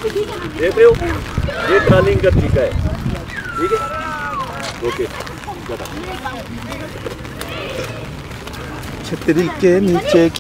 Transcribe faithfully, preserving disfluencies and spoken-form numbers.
देख रहे हो, ये ट्रॉलिंग का तरीका है। ठीक है, ओके। छतरी के नीचे